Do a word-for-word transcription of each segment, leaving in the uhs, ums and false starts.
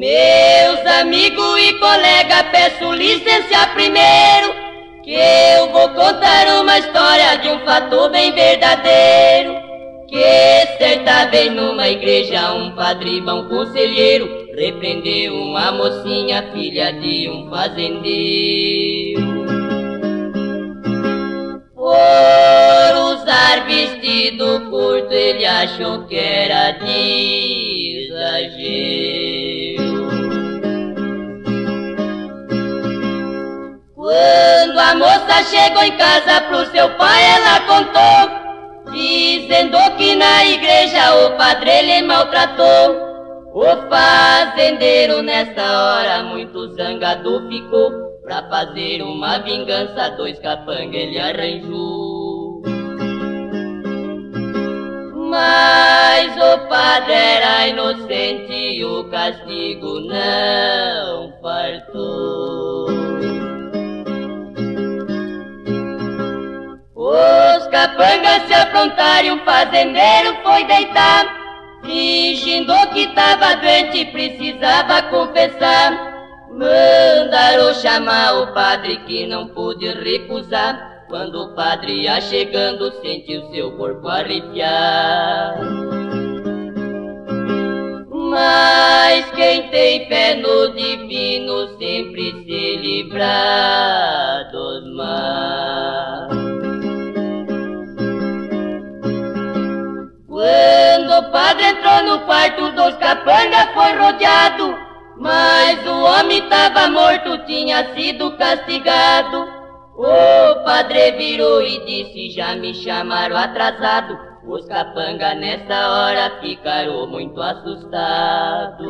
Meus amigos e colegas, peço licença primeiro, que eu vou contar uma história de um fato bem verdadeiro. Que certa vez numa igreja um padre bom conselheiro repreendeu uma mocinha, filha de um fazendeiro, por usar vestido curto. Ele achou que era de exagero. Quando a moça chegou em casa pro seu pai, ela contou, dizendo que na igreja o padre ele maltratou. O fazendeiro nessa hora muito zangado ficou, pra fazer uma vingança dois capangas ele arranjou. Mas o padre era inocente e o castigo não fartou. Os capangas se aprontaram e o fazendeiro foi deitar, fingindo que tava doente e precisava confessar. Mandaram chamar o padre que não pôde recusar. Quando o padre ia chegando, sentiu seu corpo arrepiar. Mas quem tem fé no divino sempre se livra dos males. Quando o padre entrou no quarto dos capangas foi rodeado, mas o homem estava morto, tinha sido castigado. O padre virou e disse, já me chamaram atrasado. Os capangas nessa hora ficaram muito assustados.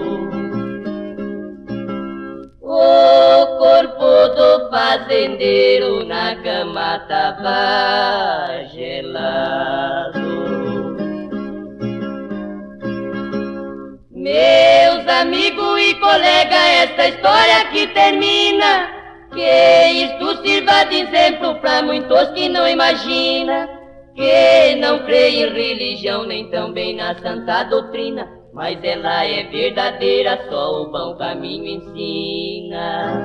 O corpo do fazendeiro na cama tava gelado. Meus amigos e colegas, esta história aqui termina. Que isto sirva de exemplo para muitos que não imaginam, que não creem em religião nem também na santa doutrina, mas ela é verdadeira, só o bom caminho ensina.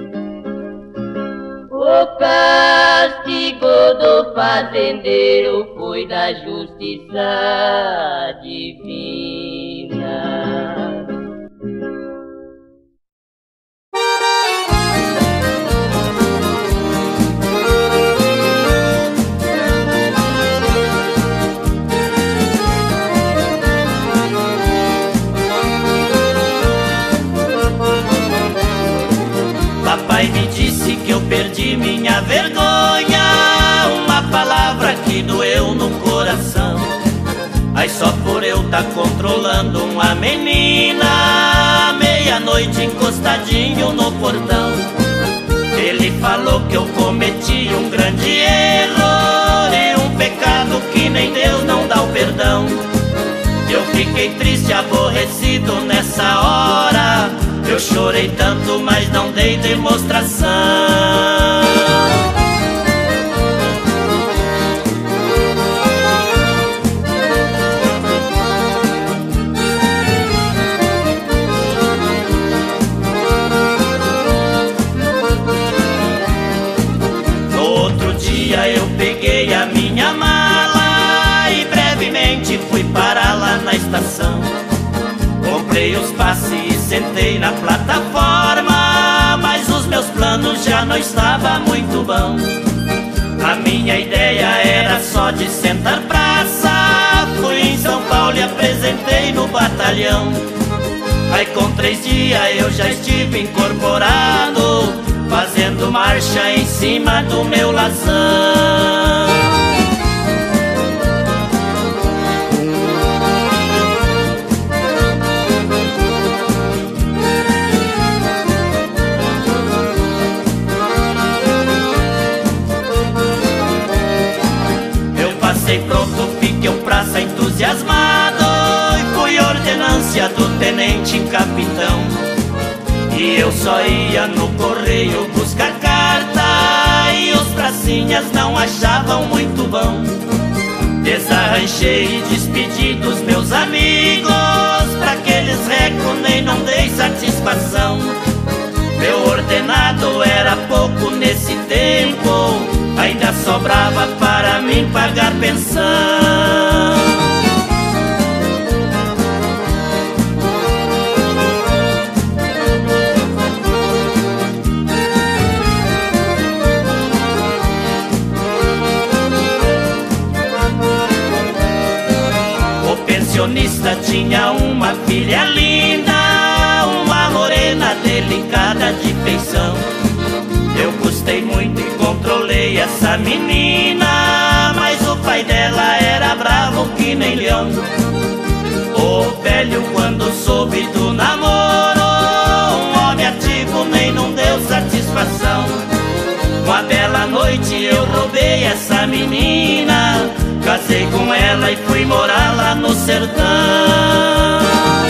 O castigo do fazendeiro foi da justiça divina. Papai me disse que eu perdi minha vergonha, uma palavra que doeu no coração. Aí só por eu tá controlando uma menina, meia-noite encostadinho no portão. Ele falou que eu cometi um grande erro e um pecado que nem Deus não dá o perdão. Eu fiquei triste, aborrecido nessa hora. Eu chorei tanto, mas não dei demonstração. No outro dia eu peguei a minha mala e brevemente fui parar lá na estação. Comprei os passes e sentei na plataforma, mas os meus planos já não estavam muito bons. A minha ideia era só de sentar praça. Fui em São Paulo e apresentei no batalhão. Aí com três dias eu já estive incorporado, fazendo marcha em cima do meu lazão. Pronto, fiquei um praça entusiasmado e fui ordenância do tenente capitão. E eu só ia no correio buscar carta e os pracinhas não achavam muito bom. Desarranchei e despedi dos meus amigos, pra que eles recondem nem não dei satisfação. Meu ordenado era pouco nesse tempo, ainda sobrava para mim pagar pensão. O pensionista tinha uma filha linda, uma morena delicada de feição. Eu gostei muito e controlei essa menina, mas o pai dela era bravo que nem leão. O velho, quando soube do namoro, um homem ativo nem não deu satisfação. Uma bela noite eu roubei essa menina, casei com ela e fui morar lá no sertão.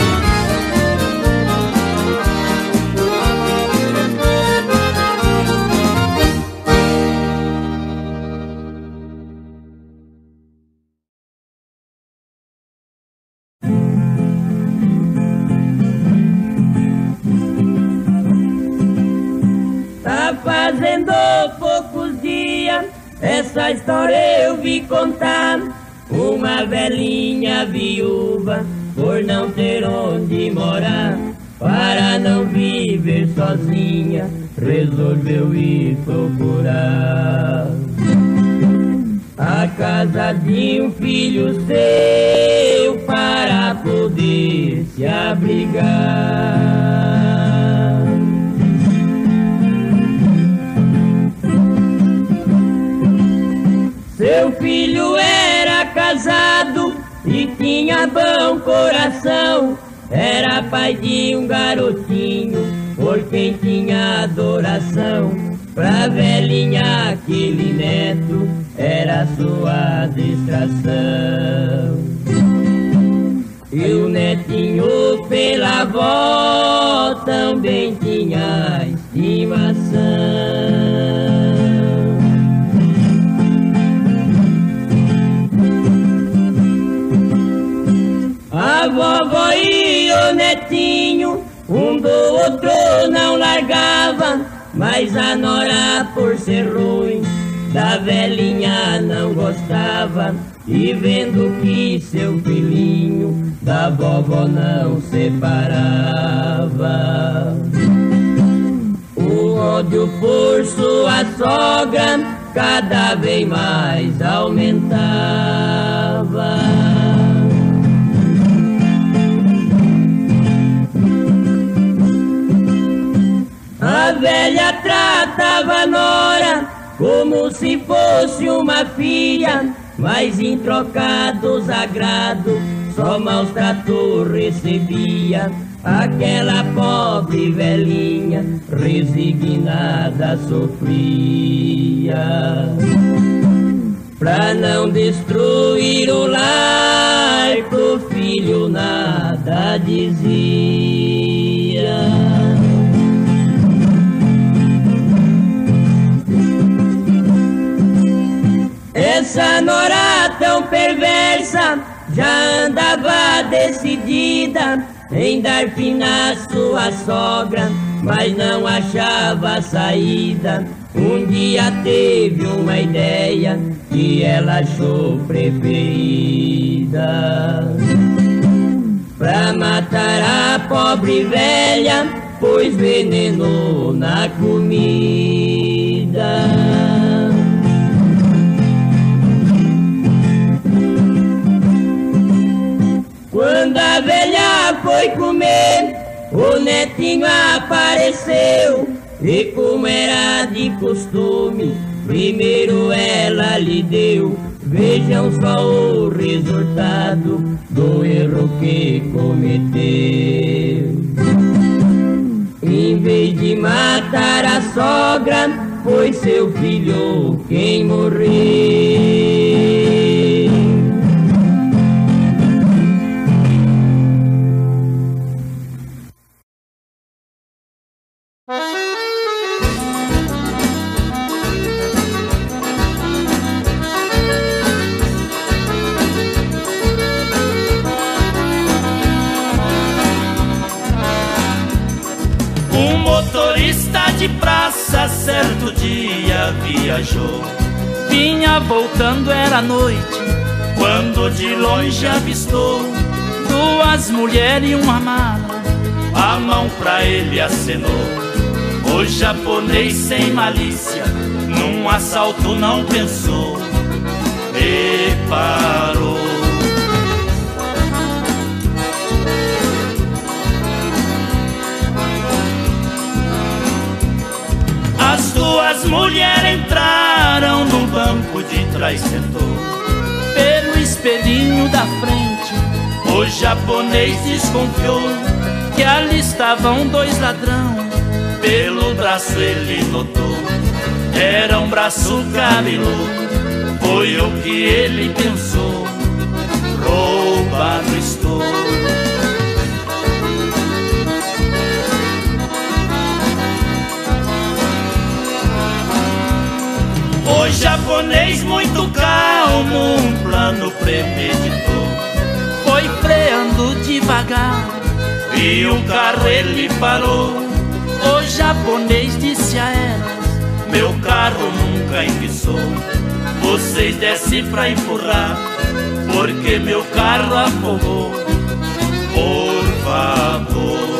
Tá fazendo poucos dias, essa história eu vi contar. Uma velhinha viúva, por não ter onde morar, para não viver sozinha, resolveu ir procurar a casa de um filho seu, para poder se abrigar. Seu filho era casado e tinha bom coração, era pai de um garotinho, por quem tinha adoração. Pra velhinha aquele neto era sua distração. E o netinho pela avó também tinha estimação. A vovó e o netinho, um do outro não largava, mas a nora, por ser ruim, da velhinha não gostava. E vendo que seu filhinho da vovó não separava, o ódio por sua sogra cada vez mais aumentava. A velha tratava a nora como se fosse uma filha, mas em troca dos agrados só maus tratos recebia. Aquela pobre velhinha resignada sofria. Pra não destruir o lar, pro filho nada dizia. Essa nora tão perversa já andava decidida em dar fim na sua sogra, mas não achava saída. Um dia teve uma ideia que ela achou preferida. Pra matar a pobre velha, pôs veneno na comida. Quando a velha foi comer, o netinho apareceu. E como era de costume, primeiro ela lhe deu. Vejam só o resultado do erro que cometeu. Em vez de matar a sogra, foi seu filho quem morreu. motorista de praça certo dia viajou. Vinha voltando, era noite, quando de longe avistou duas mulheres e uma mala. A mão pra ele acenou. O japonês sem malícia num assalto não pensou e parou. As duas mulheres entraram no banco de trás, sentou. Pelo espelhinho da frente, o japonês desconfiou que ali estavam dois ladrão. Pelo braço ele notou, era um braço cabeludo. Foi o que ele pensou, roubado estou. O japonês muito calmo um plano premeditou. Foi freando devagar e um carro ele parou. O japonês disse a elas: meu carro nunca enguiçou. Vocês descem pra empurrar, porque meu carro afogou. Por favor.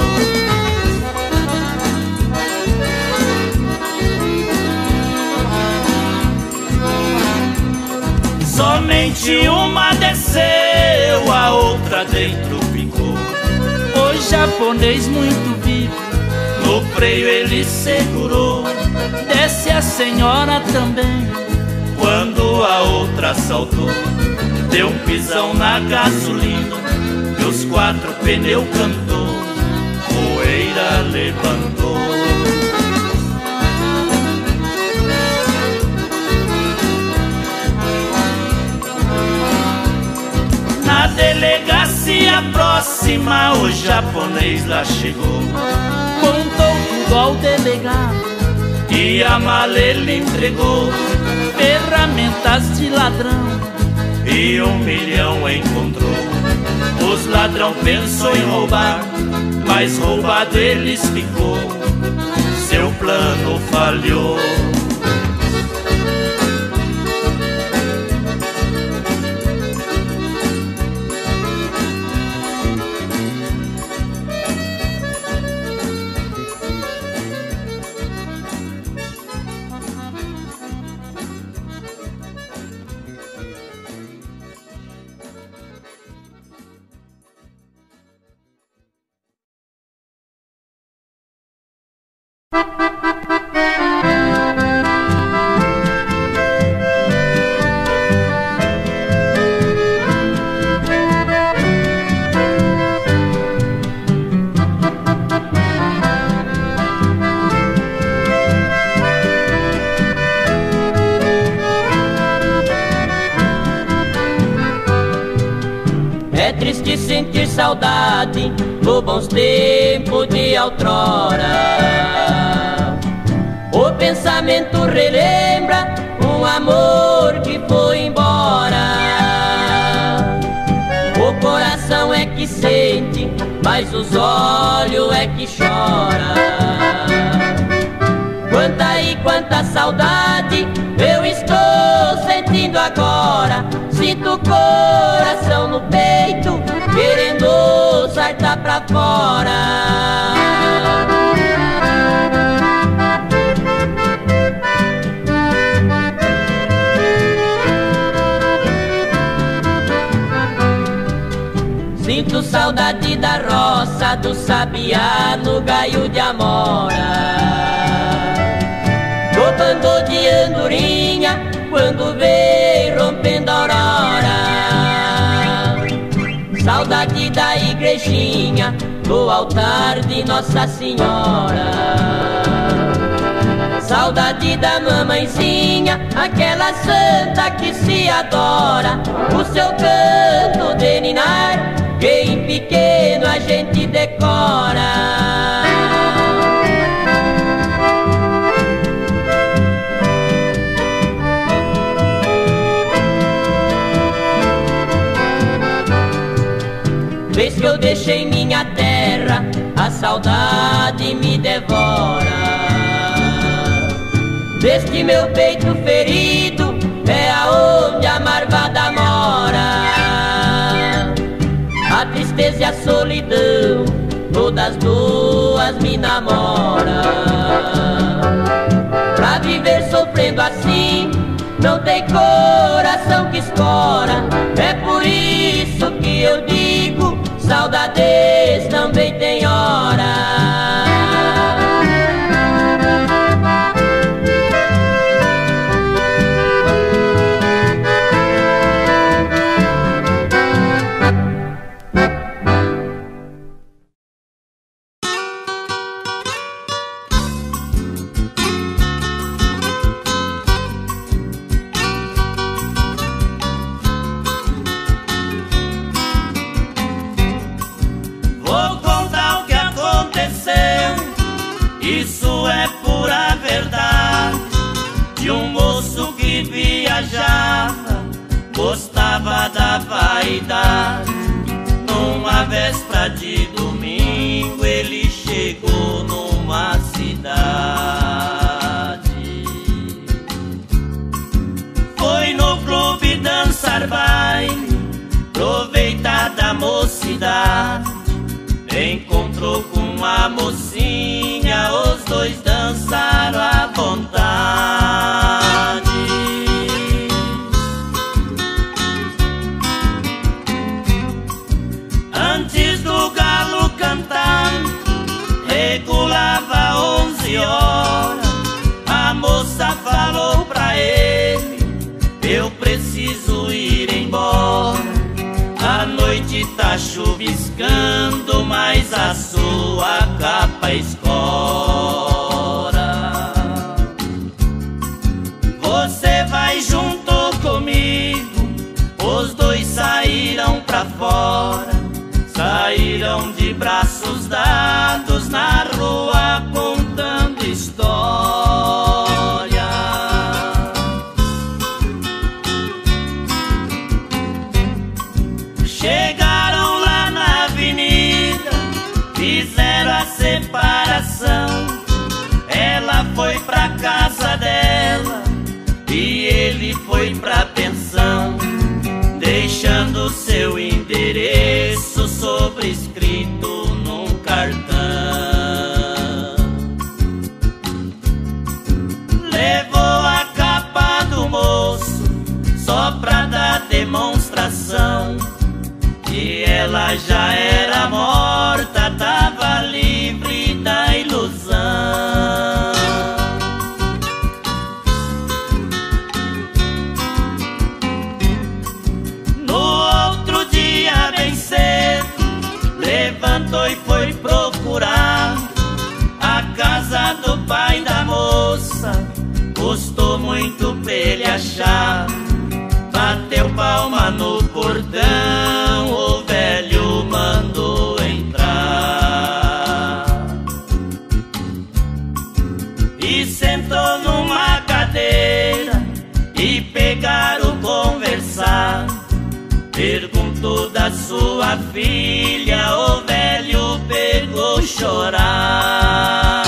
Somente uma desceu, a outra dentro ficou. O japonês muito vivo, no freio ele segurou. Desce a senhora também. Quando a outra saltou, deu um pisão na gasolina e os quatro pneus cantou, poeira levantou. Na delegacia próxima o japonês lá chegou. Contou tudo ao delegado e a mala ele entregou. Ferramentas de ladrão e um milhão encontrou. Os ladrão pensou em roubar, mas roubado eles ficou. Seu plano falhou. É triste sentir saudade dos bons tempos de outrora. O pensamento relembra um amor que foi embora. O coração é que sente, mas os olhos é que chora. Quanta e quanta saudade eu estou sentindo agora. Sinto o coração no peito, querendo saltar pra fora. Sinto saudade da roça, do sabiá no gaio de amora. Do bando de andorinha, quando vem rompendo a aurora. Saudade da igrejinha, do altar de Nossa Senhora. Saudade da mamãezinha, aquela santa que se adora. O seu canto de ninar, que em pequeno a gente decora. Vez que eu deixei minha terra, a a saudade me devora. Deste meu peito ferido é aonde a marvada mora. A tristeza e a solidão, todas duas me namoram. Pra viver sofrendo assim, não tem coração que escora. É por isso que eu digo, saudades também tem hora. Isso é pura verdade. De um moço que viajava, gostava da vaidade. Numa véspera de domingo, ele chegou numa cidade. Foi no clube dançar baile, aproveitar da mocidade. Encontrou com a mocinha, os dois dançaram à vontade. Antes do galo cantar, regulava onze horas. A moça falou pra ele: eu preciso ir embora. A noite tá chuviscando, mas a sua capa escora. Você vai junto comigo. Os dois saíram pra fora, saíram de braços dados na rua contando história. Chegaram lá na avenida, fizeram a separação. Ela foi pra casa dela e ele foi pra pensão, deixando seu endereço sobrescrito num cartão. Levou a capa do moço só pra dar demonstração. E ela já era morta, tava livre da ilusão. No outro dia bem cedo, levantou e foi procurar a casa do pai da moça. Custou muito pra ele achar. Bateu palma no portão, o velho mandou entrar e sentou numa cadeira e pegaram conversar. Perguntou da sua filha, o velho pegou chorar.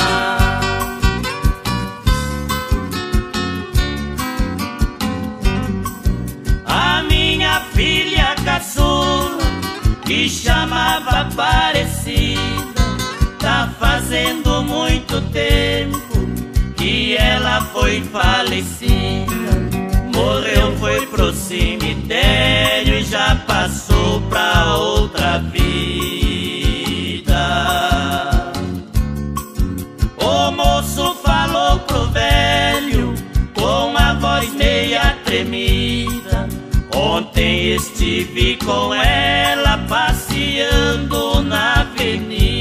Filha caçula, que chamava Aparecida, tá fazendo muito tempo que ela foi falecida. Morreu, foi pro cemitério e já passou pra outra vida. O moço falou pro velho com a voz meia tremida: ontem estive com ela passeando na avenida.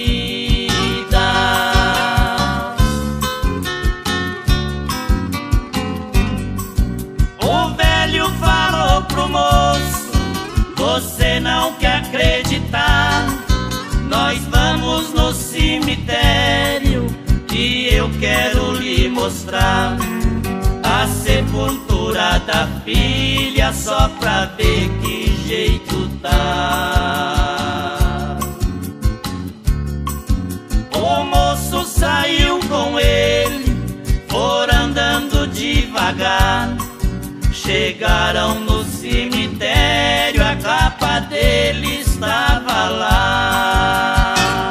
O velho falou pro moço: você não quer acreditar? Nós vamos no cemitério e eu quero lhe mostrar a sepultura da filha, só pra ver que jeito tá. chegaram no cemitério, a capa dele estava lá.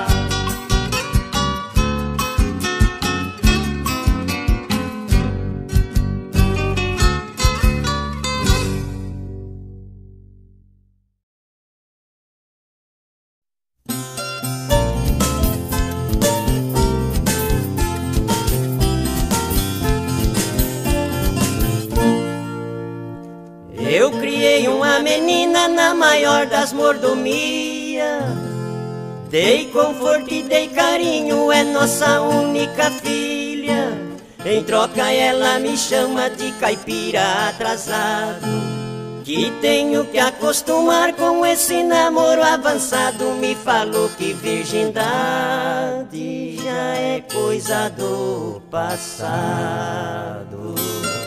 Eu criei uma menina na maior das mordomias, dei conforto e dei carinho, é nossa única filha. Em troca ela me chama de caipira atrasado, que tenho que acostumar com esse namoro avançado. Me falou que virgindade já é coisa do passado.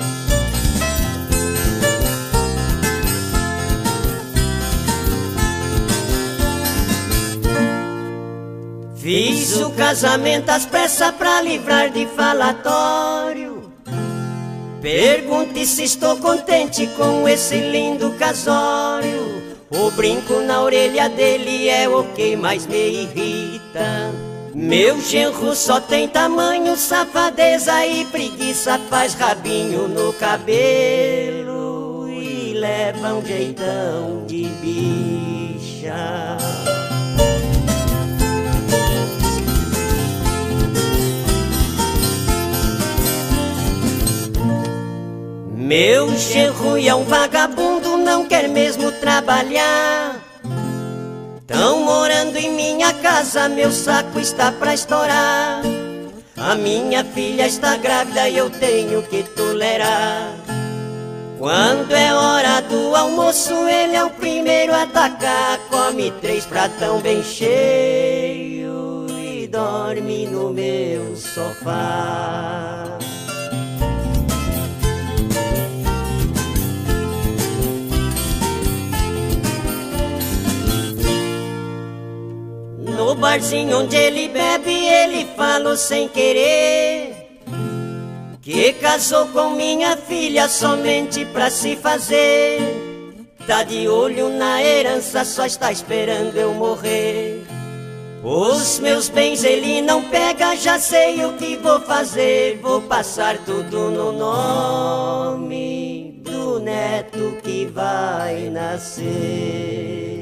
Fiz o casamento às pressas pra livrar de falatório. Pergunte se estou contente com esse lindo casório. O brinco na orelha dele é o que mais me irrita. Meu genro só tem tamanho, safadeza e preguiça. Faz rabinho no cabelo e leva um jeitão de bicha. Meu genro é um vagabundo, não quer mesmo trabalhar. Tão morando em minha casa, meu saco está pra estourar. A minha filha está grávida e eu tenho que tolerar. Quando é hora do almoço, ele é o primeiro a atacar. Come três pratão bem cheio e dorme no meu sofá. No barzinho onde ele bebe, ele falou sem querer que casou com minha filha somente pra se fazer. Tá de olho na herança, só está esperando eu morrer. Os meus bens ele não pega, já sei o que vou fazer. Vou passar tudo no nome do neto que vai nascer.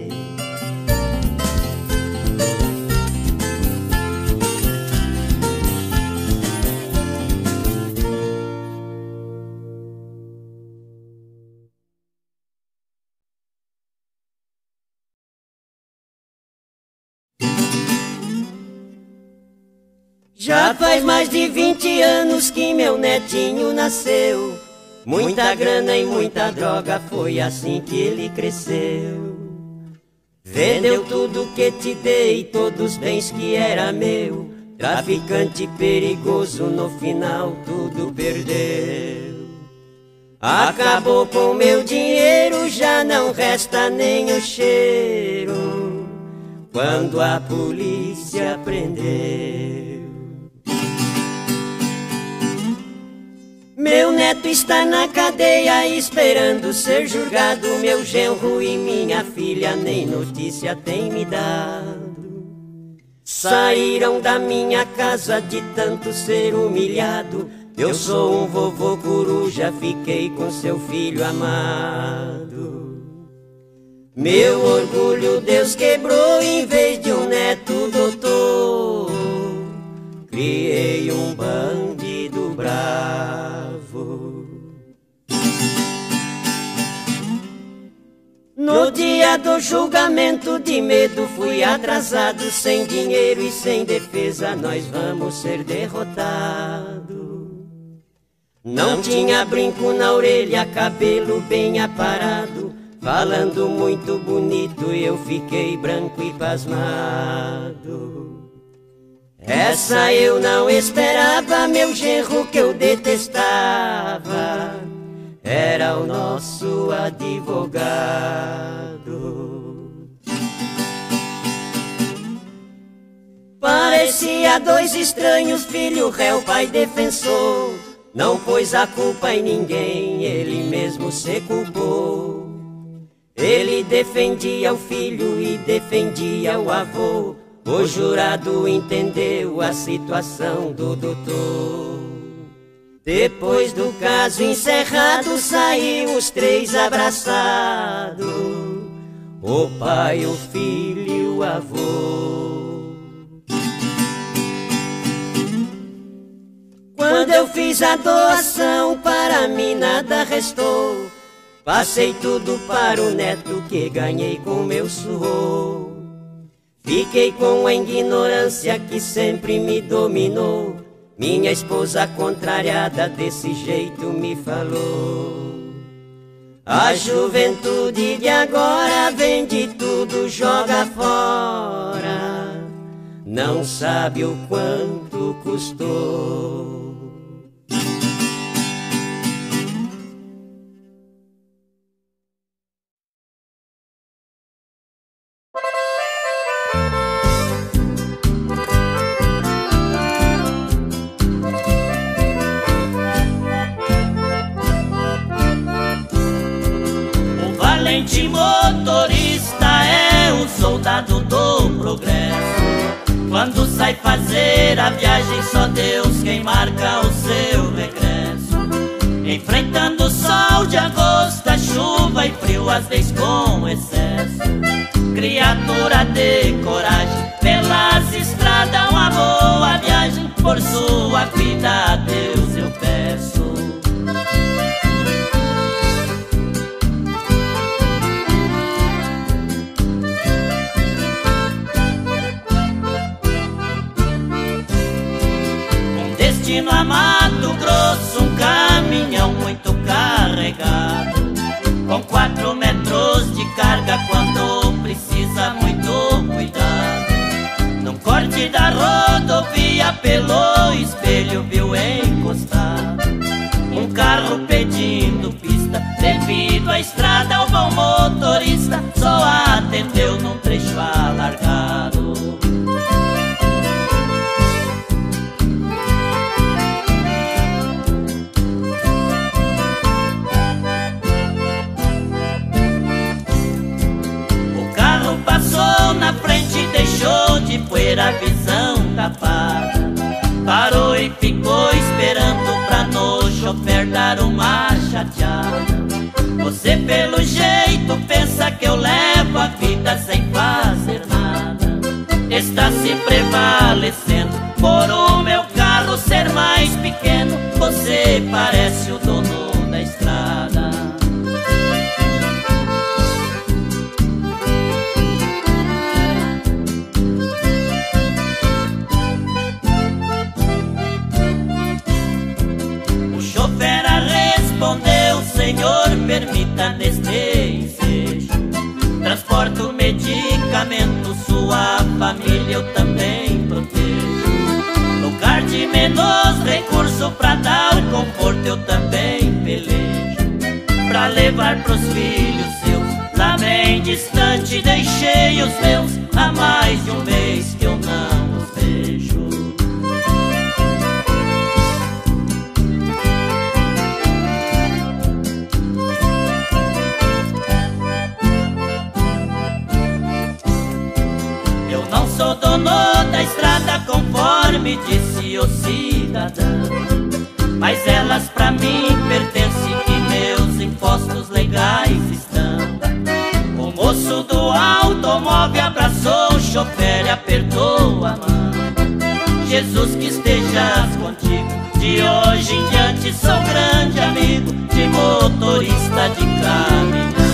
Já faz mais de vinte anos que meu netinho nasceu. Muita grana e muita droga, foi assim que ele cresceu. Vendeu tudo que te dei, todos os bens que era meu. Traficante perigoso, no final tudo perdeu. Acabou com meu dinheiro, já não resta nem o cheiro. Quando a polícia prendeu, meu neto está na cadeia esperando ser julgado. Meu genro e minha filha nem notícia tem me dado. Saíram da minha casa de tanto ser humilhado. Eu sou um vovô coruja, fiquei com seu filho amado. Meu orgulho Deus quebrou, em vez de um neto doutor, criei um bandido bravo. No dia do julgamento, de medo fui atrasado. Sem dinheiro e sem defesa, nós vamos ser derrotados. Não tinha brinco na orelha, cabelo bem aparado. Falando muito bonito, eu fiquei branco e pasmado. Essa eu não esperava, meu genro que eu detestava era o nosso advogado. Parecia dois estranhos, filho, réu, pai, defensor. não pôs a culpa em ninguém, ele mesmo se culpou. Ele defendia o filho e defendia o avô. O jurado entendeu a situação do doutor. Depois do caso encerrado, saíram os três abraçados, o pai, o filho e o avô. Quando eu fiz a doação, para mim nada restou. Passei tudo para o neto que ganhei com meu suor. Fiquei com a ignorância que sempre me dominou. Minha esposa contrariada desse jeito me falou: a juventude de agora vende tudo, joga fora, não sabe o quanto custou. Motorista é um soldado do progresso. Quando sai fazer a viagem, só Deus quem marca o seu regresso. Enfrentando o sol de agosto, a chuva e frio, às vezes com excesso. Criatura de coragem, pelas estradas uma boa viagem. Por sua vida a Deus eu peço. Destino a Mato Grosso, um caminhão muito carregado, com quatro metros de carga quando precisa muito cuidado. Num corte da rodovia, pelo espelho viu encostado um carro pedindo pista. Devido à estrada, o bom motorista só atendeu num trecho alargado. Passou na frente e deixou de poeira a visão tapada. Parou e ficou esperando pra no chofer dar uma chateada. Você pelo jeito pensa que eu levo a vida sem fazer nada. Está se prevalecendo por o meu carro ser mais pequeno. Você parece o dono da estrada. Respondeu: Senhor, permita neste ensejo, transporto medicamento, sua família eu também protejo. Lugar de menos recurso pra dar conforto eu também pelejo. Pra levar pros filhos seus, lá bem distante deixei os meus. Há mais de um mês que eu não os vejo. Sou dono da estrada conforme disse o cidadão, mas elas pra mim pertencem e meus impostos legais estão. O moço do automóvel abraçou o chofer e apertou a mão. Jesus que estejas contigo, de hoje em diante sou grande amigo de motorista de caminhão.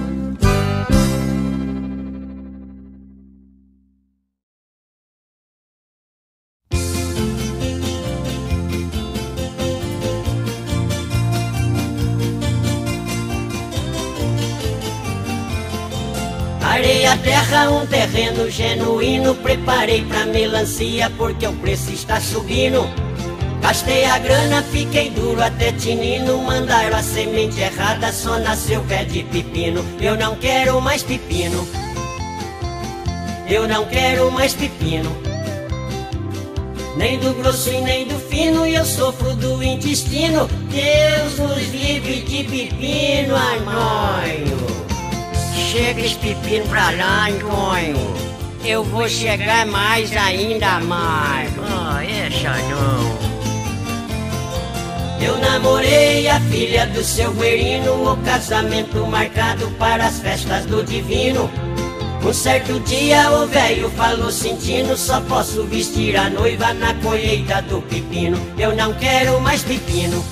Arei a terra, um terreno genuíno. Preparei pra melancia porque o preço está subindo. Gastei a grana, fiquei duro até tinino. Mandaram a semente errada, só nasceu pé de pepino. Eu não quero mais pepino. Eu não quero mais pepino. nem do grosso e nem do fino, e eu sofro do intestino. Deus nos livre de pepino, Antônio. Chega esse pepino pra lá, Antônio. Eu vou chegar mais ainda mais. Ah, essa não. Eu namorei a filha do seu Guerino, o casamento marcado para as festas do divino. Um certo dia o velho falou sentindo: só posso vestir a noiva na colheita do pepino. Eu não quero mais pepino,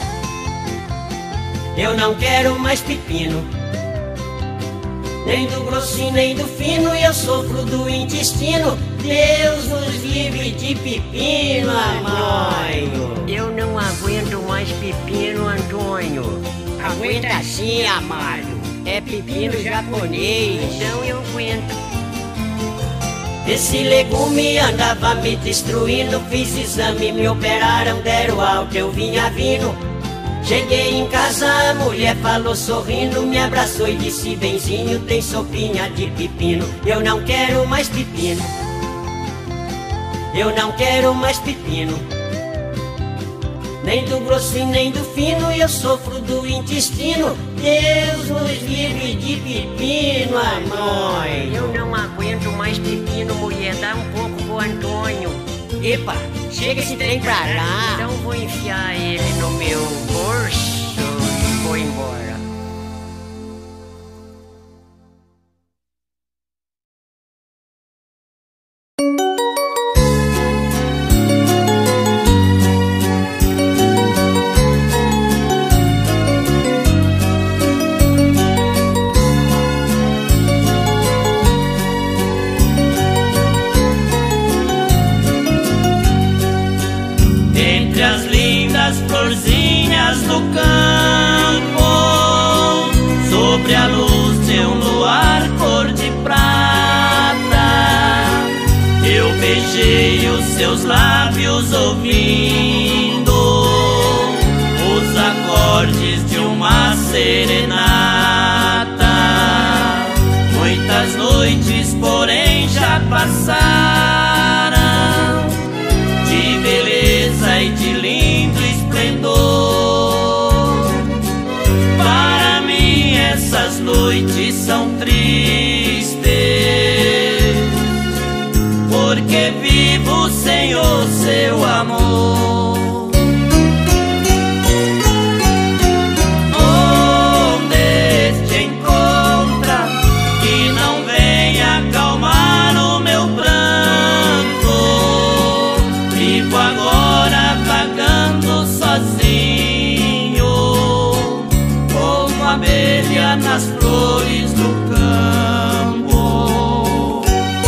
eu não quero mais pepino, nem do grosso e nem do fino, e eu sofro do intestino. Deus nos livre de pepino, Antônio. Eu não aguento mais pepino, Antônio. Aguenta sim, amado. É pepino japonês. Então eu aguento. Esse legume andava me destruindo. Fiz exame, me operaram, deram alta, eu vinha vindo. Cheguei em casa, a mulher falou sorrindo, me abraçou e disse: benzinho, tem sopinha de pepino. Eu não quero mais pepino, eu não quero mais pepino, nem do grosso e nem do fino, e eu sofro do intestino. Deus nos livre de pepino, Antônio. Eu não aguento mais pepino, mulher. Dá um pouco pro Antônio. Epa, chega esse trem pra lá. Então vou enfiar ele no meu bolso e vou embora. Florzinhas do campo, sobre a luz de um luar cor de prata, eu beijei os seus lábios ouvindo os acordes de uma serenata. Muitas noites, porém, já passaram, de beleza e de lindo esplendor. Para mim essas noites são tristes, porque vivo sem o seu amor. Onde te encontra, que não venha acalmar o meu pranto. Vivo agora vagando sozinho, como abelha nas flores do campo.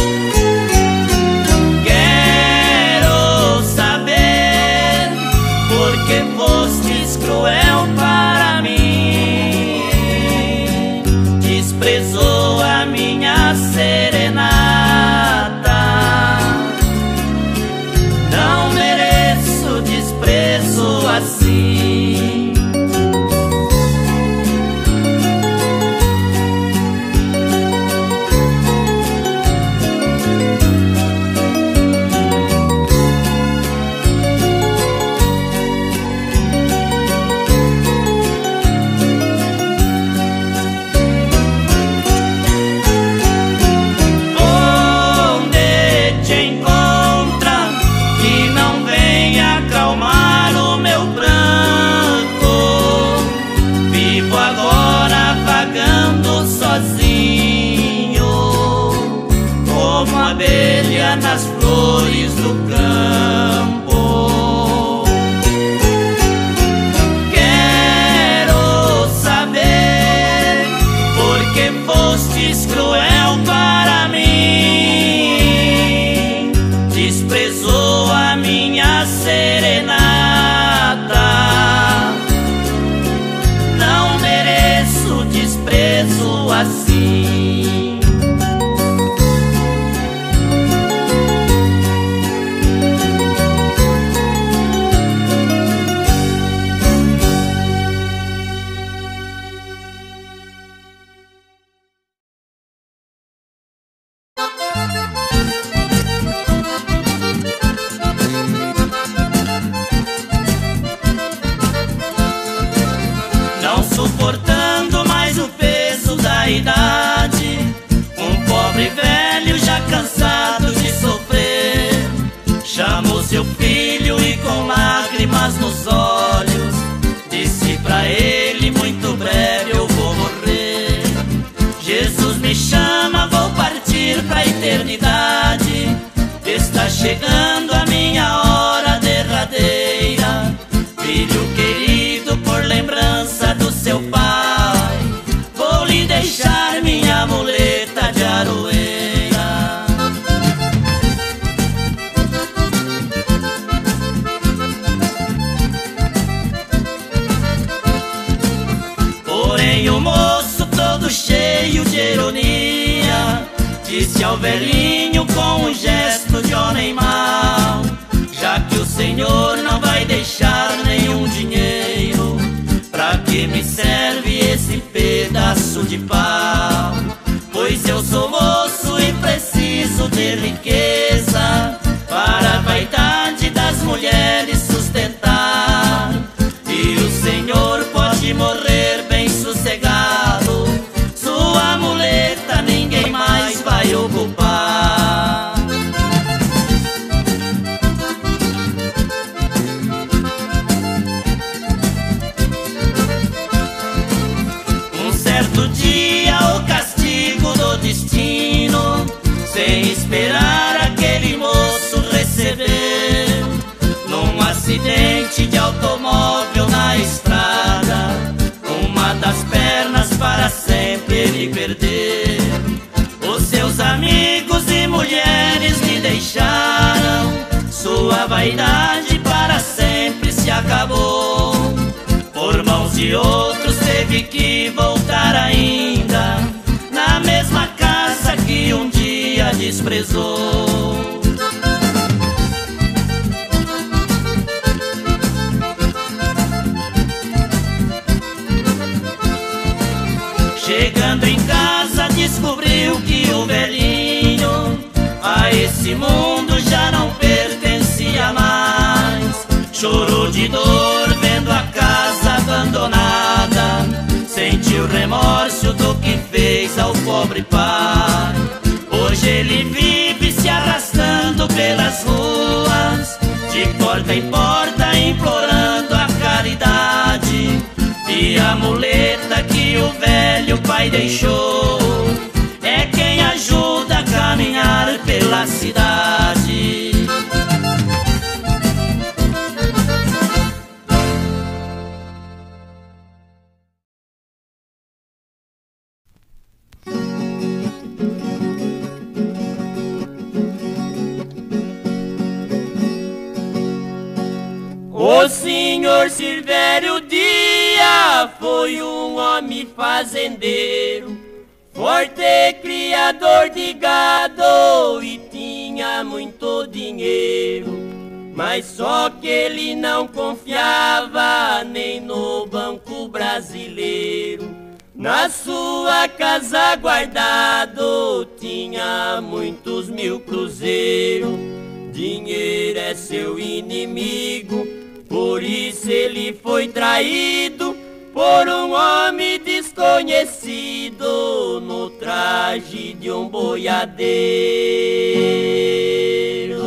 Quero saber por que fostes cruel para mim, desprezou a minha serenata. Não mereço desprezo assim. Abelha nas flores do campo. Quero saber por que fostes cruel para mim, desprezou a minha serenata. Não mereço desprezo assim. eternidade. Está chegando a minha hora derradeira. Filho querido, por lembrança do seu pai, vou lhe deixar minha muleta de aroeira. Porém o moço, todo cheio de ironia, disse ao velhinho com um gesto de homem mau: já que o senhor não vai deixar nenhum dinheiro, pra que me serve esse pedaço de pau? Pois eu sou moço e preciso de riqueza para a vaidade das mulheres sustentar. E o senhor pode morrer bem sossegado, sua muleta ninguém mais vai ocupar. Um certo dia o castigo do destino, sem esperar, aquele moço recebeu num acidente de automóvel na estrada. Uma das pernas para sempre ele perdeu. Os seus amigos e mulheres lhe deixaram, sua vaidade para sempre se acabou. Por mãos de outros teve que voltar ainda, na mesma casa que um dia desprezou. Chegando em casa descobriu que o velhinho a esse mundo já não pertencia mais. Chorou de dor vendo a casa abandonada, sentiu remorso do que fez ao pobre pai. Hoje ele vive se arrastando pelas ruas, de porta em porta implorando a caridade. E a muleta que o velho pai deixou é quem ajuda a caminhar pela cidade. O senhor Silvério Dias foi um homem fazendeiro, forte criador de gado e tinha muito dinheiro. Mas só que ele não confiava nem no Banco Brasileiro. Na sua casa guardado tinha muitos mil cruzeiros. Dinheiro é seu inimigo, por isso ele foi traído por um homem desconhecido no traje de um boiadeiro.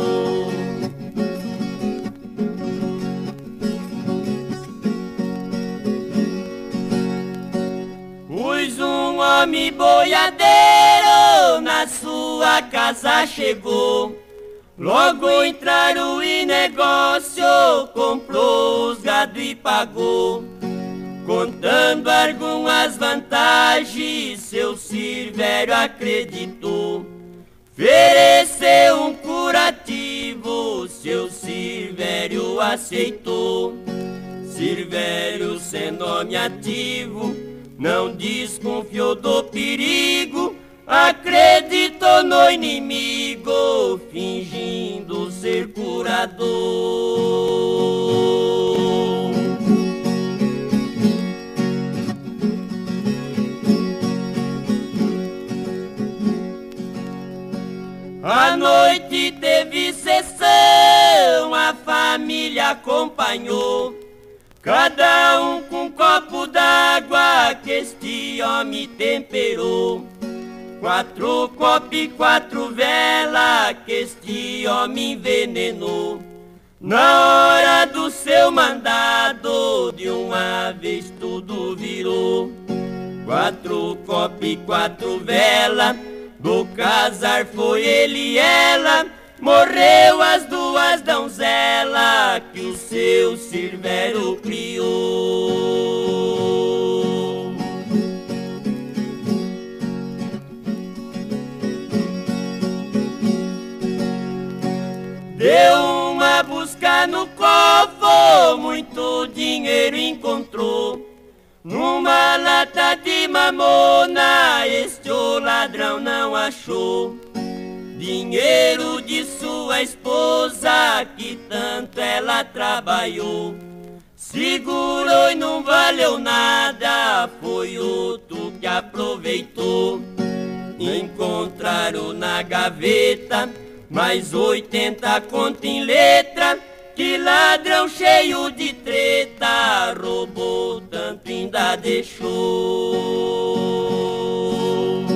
Pois um homem boiadeiro na sua casa chegou. Logo entraram em negócio, comprou os gado e pagou. Contando algumas vantagens, seu Silvério acreditou. Ofereceu um curativo, seu Silvério aceitou. Silvério, sendo homem ativo, não desconfiou do perigo, acreditou no inimigo, fingindo ser curador. A noite teve sessão, a família acompanhou, cada um com um copo d'água que este homem temperou. Quatro copos e quatro velas que este homem envenenou. Na hora do seu mandado, de uma vez tudo virou. Quatro copos e quatro velas do casar foi ele e ela, morreu as duas donzelas que o seu Silvério criou. Deu uma busca no cofre, muito dinheiro encontrou. Numa lata de mamona, este o ladrão não achou. Dinheiro de sua esposa, que tanto ela trabalhou. Segurou e não valeu nada, foi outro que aproveitou. Encontraram na gaveta mais oitenta conto em letra. Que ladrão cheio de treta, roubou tanto ainda deixou.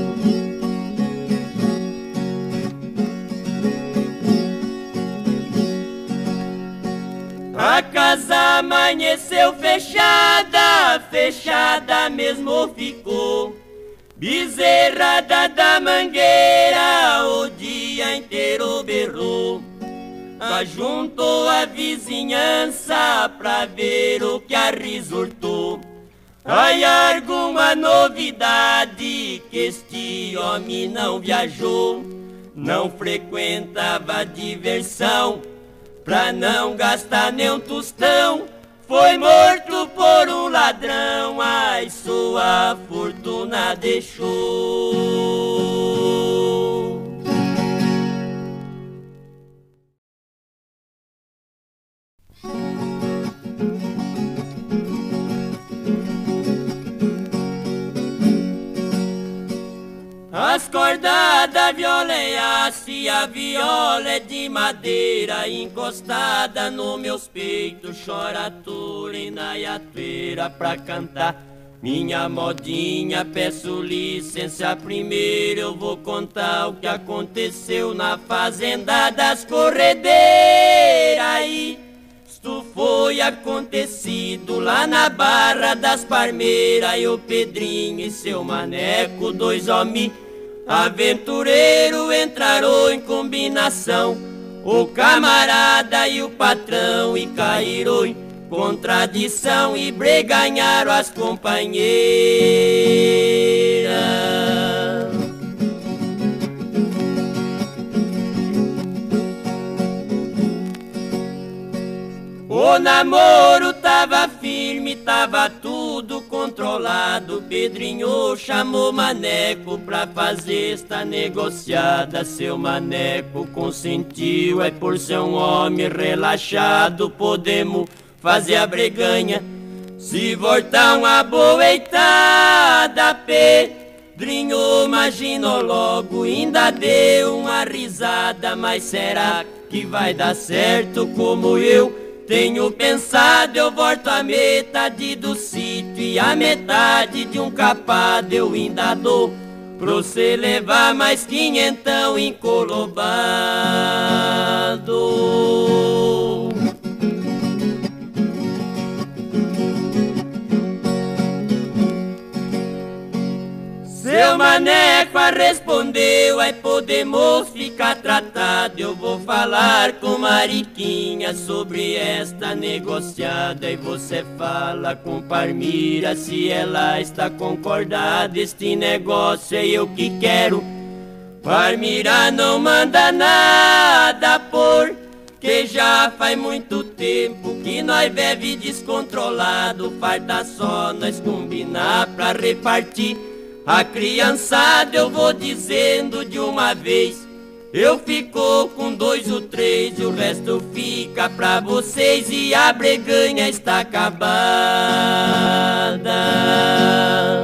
A casa amanheceu fechada, fechada mesmo ficou. Bezerrada da mangueira, o dia inteiro berrou. Ajuntou a vizinhança pra ver o que arresortou. Ai, alguma novidade que este homem não viajou. Não frequentava diversão, pra não gastar nem um tostão. Foi morto por um ladrão, ai, sua fortuna deixou. As cordas da viola é aço e a viola é de madeira. Encostada nos meus peitos, chora touro e naiateira pra cantar minha modinha. Peço licença primeiro, eu vou contar o que aconteceu na fazenda das corredeiras. E isto foi acontecido lá na Barra das Parmeiras. E o Pedrinho e seu maneco, dois homens aventureiro, entraram em combinação. O camarada e o patrão e caíram em contradição e breganharam as companheiras. O namoro tava firme, tava tudo controlado. Pedrinho chamou Maneco pra fazer esta negociada. Seu Maneco consentiu, é por ser um homem relaxado. Podemos fazer a breganha, se voltar uma boeitada. Pedrinho imaginou logo, ainda deu uma risada. Mas será que vai dar certo como eu tenho pensado? Eu volto a metade do sítio e a metade de um capado eu ainda dou pra você levar mais quinhentão encolobado. Seu Maneco respondeu, aí podemos ficar tratado. Eu vou falar com Mariquinha sobre esta negociada. E você fala com Parmira se ela está concordada. Este negócio é eu que quero. Parmira não manda nada, porque já faz muito tempo que nós bebe descontrolado. Falta só nós combinar pra repartir a criançada. Eu vou dizendo de uma vez, eu fico com dois ou três e o resto fica pra vocês. E a breganha está acabada.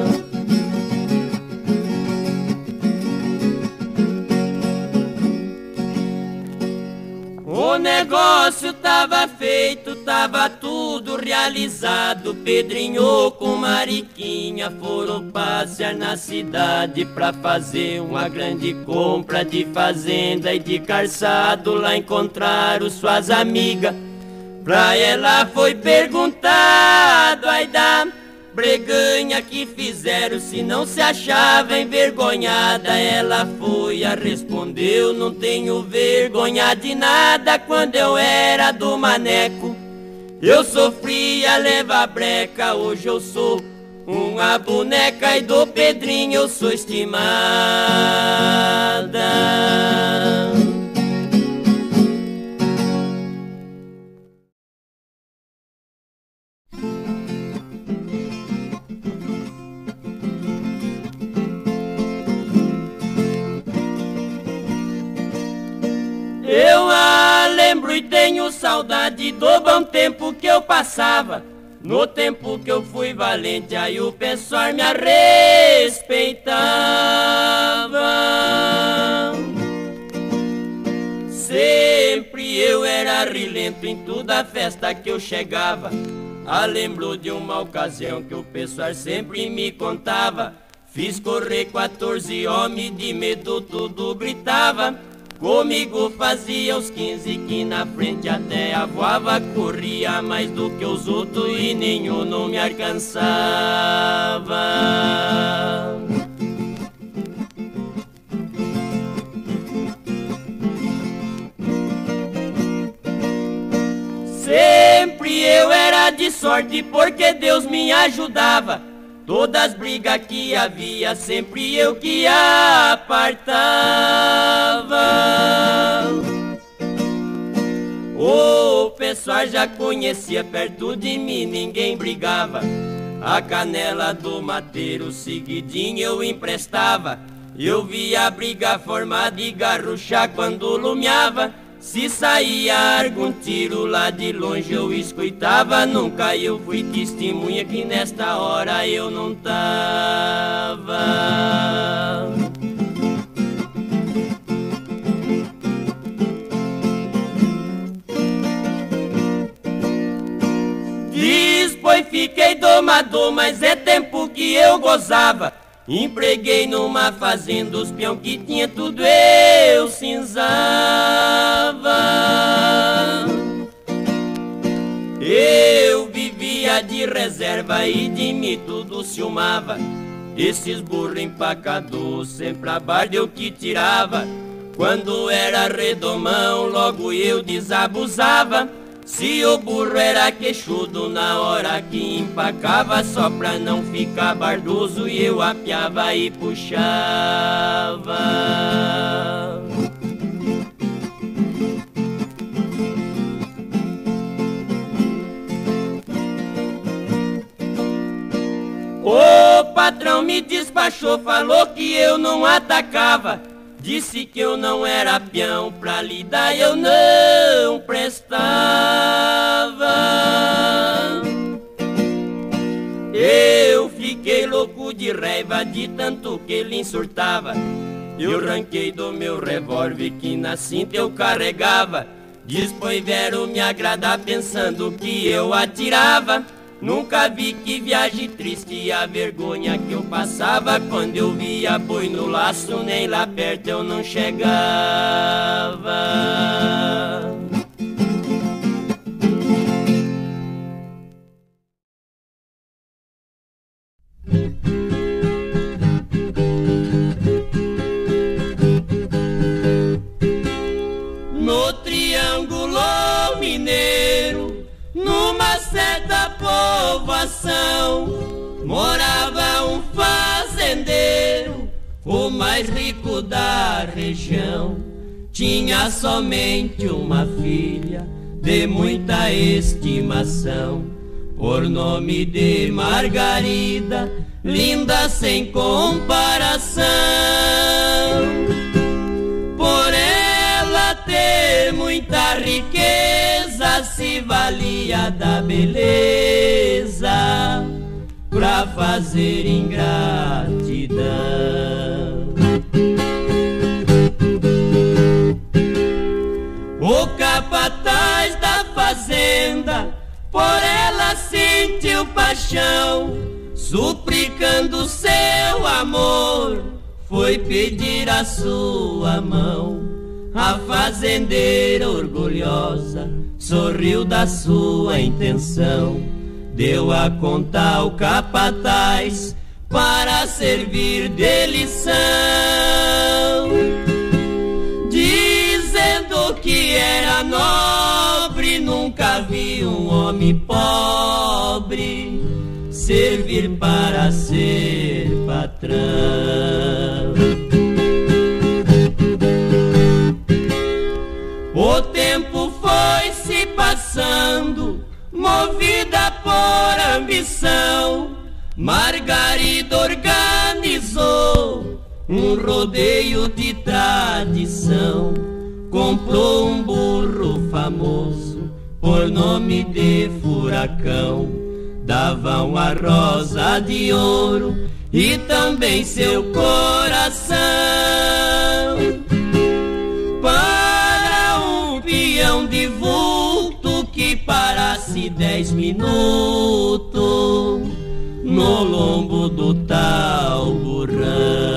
O negócio tava feito, tava tudo realizado. Pedrinho com Mariquinha foram passear na cidade pra fazer uma grande compra de fazenda e de calçado. Lá encontraram suas amigas, pra ela foi perguntado: ai, da breganha que fizeram, se não se achava envergonhada, ela foi a respondeu, não tenho vergonha de nada. Quando eu era do maneco, eu sofria levar breca, hoje eu sou uma boneca e do Pedrinho eu sou estimada. Eu a lembro e tenho saudade do bom tempo que eu passava, no tempo que eu fui valente, aí o pessoal me respeitava. Sempre eu era rilento em toda festa que eu chegava. Ah, lembro de uma ocasião que o pessoal sempre me contava. Fiz correr quatorze homens, de medo tudo gritava. Comigo fazia os quinze que na frente até avoava. Corria mais do que os outros e nenhum não me alcançava. Sempre eu era de sorte porque Deus me ajudava. Todas as brigas que havia, sempre eu que apartava. O pessoal já conhecia, perto de mim ninguém brigava. A canela do mateiro seguidinho eu emprestava. Eu via a briga formada e garruchar quando lumiava. Se saía algum tiro lá de longe eu escutava. Nunca eu fui testemunha que nesta hora eu não tava. Depois fiquei domado, mas é tempo que eu gozava. Empreguei numa fazenda os peão que tinha tudo eu cinzava. Eu vivia de reserva e de mim tudo ciumava. Esses burros empacadores sempre a barda eu que tirava. Quando era redomão logo eu desabusava. Se o burro era queixudo na hora que empacava, só pra não ficar bardoso eu apiava e puxava. O patrão me despachou, falou que eu não atacava. Disse que eu não era peão, pra lidar eu não prestava. Eu fiquei louco de raiva de tanto que ele insultava. Eu ranquei do meu revólver que na cinta eu carregava. Depois vieram me agradar pensando que eu atirava. Nunca vi que viagem triste e a vergonha que eu passava. Quando eu via boi no laço, nem lá perto eu não chegava. No Triângulo Mineiro, numa certa povoação, morava um fazendeiro, o mais rico da região. Tinha somente uma filha de muita estimação, por nome de Margarida, linda sem comparação. Por ela ter muita riqueza, se valia da beleza pra fazer ingratidão. O capataz da fazenda por ela sentiu paixão, suplicando seu amor, foi pedir a sua mão. A fazendeira orgulhosa sorriu da sua intenção, deu a conta ao capataz para servir de lição, dizendo que era nobre, nunca vi um homem pobre servir para ser patrão. O tempo foi se passando, movida por ambição, Margarida organizou um rodeio de tradição. Comprou um burro famoso por nome de Furacão, davam a rosa de ouro e também seu coração para um peão de vulto que parasse dez minutos no lombo do tal burrão.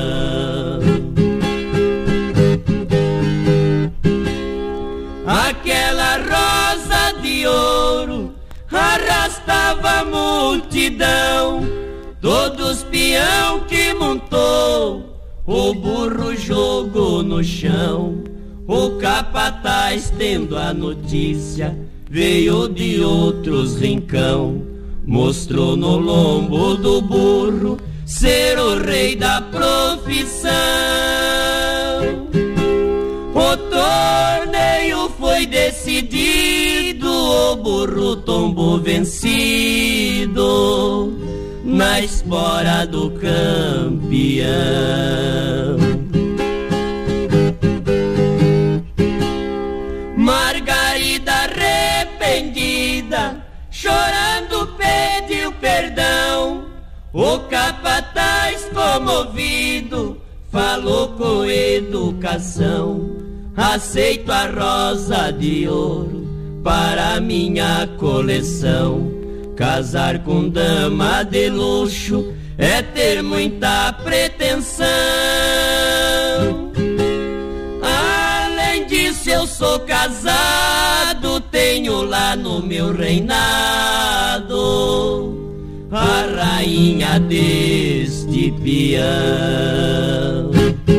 Aquela rosa de ouro arrastava a multidão, todos peão que montou, o burro jogou no chão. O capataz, tendo a notícia, veio de outros rincão, mostrou no lombo do burro ser o rei da profissão. O torneio foi decidido, o burro tombou vencido na espora do campeão. Margarida arrependida, chorando pediu perdão. O capataz comovido falou com educação: aceito a rosa de ouro para minha coleção. Casar com dama de luxo é ter muita pretensão. Além disso, eu sou casado, tenho lá no meu reinado a rainha deste peão.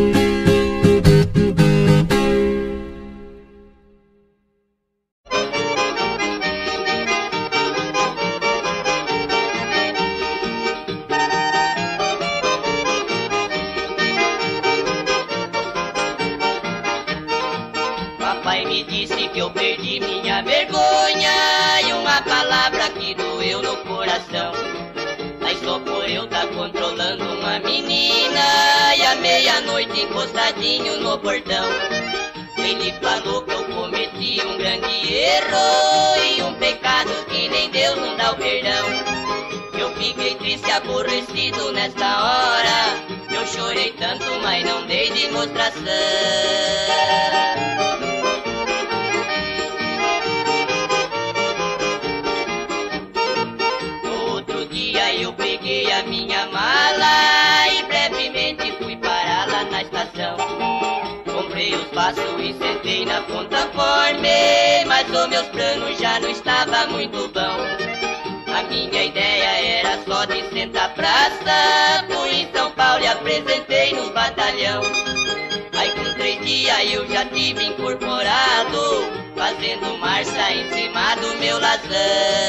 Papai me disse que eu perdi minha vergonha e uma palavra que doeu no coração. Mas só por eu tá controlando uma menina e à meia-noite encostadinho no portão. Ele falou que eu cometi um grande erro e um pecado que nem Deus não dá o perdão. Eu fiquei triste e aborrecido nesta hora, eu chorei tanto, mas não dei demonstração. Eu peguei a minha mala e brevemente fui parar lá na estação. Comprei os passos e sentei na plataforma, mas os meus planos já não estavam muito bom. A minha ideia era só de sentar praça, fui em São Paulo e apresentei no batalhão. Aí com três dias eu já tive incorporado, fazendo marcha em cima do meu lazão.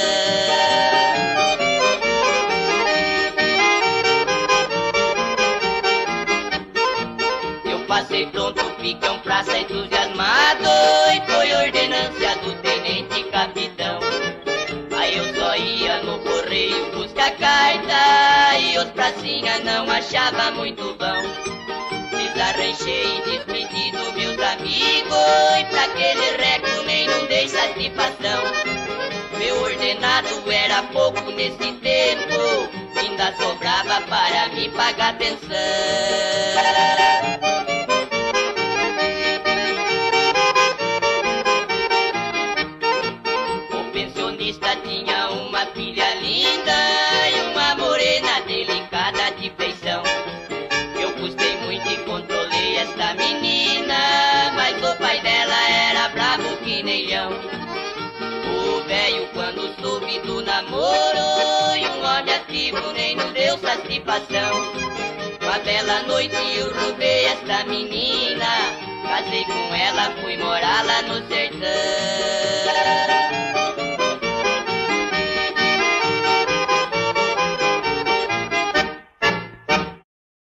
Passei pronto, ficam praça entusiasmado, e foi ordenância do tenente capitão. Aí eu só ia no correio buscar carta, e os pracinhas não achava muito bom. Desarranchei e despedi dos meus amigos, e pra aquele reco nem não dei satisfação. Meu ordenado era pouco nesse tempo, ainda sobrava para me pagar pensão. Tinha uma filha linda e uma morena delicada de feição. Eu gostei muito e controlei esta menina, mas o pai dela era bravo que nem leão. O velho, quando soube do namoro, emancipação. Uma bela noite eu roubei esta menina, casei com ela, fui morar lá no sertão.